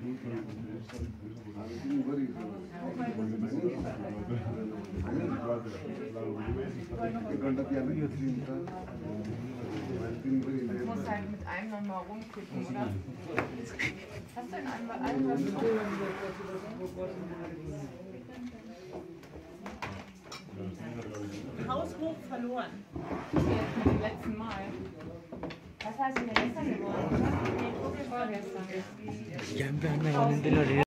muss halt mit einem nochmal rumkippen, oder? Hast du in einem was? Haushoch verloren. Jetzt mit dem letzten Mal. Was hast du denn gestern gewonnen, oder? Nee, vorgestern.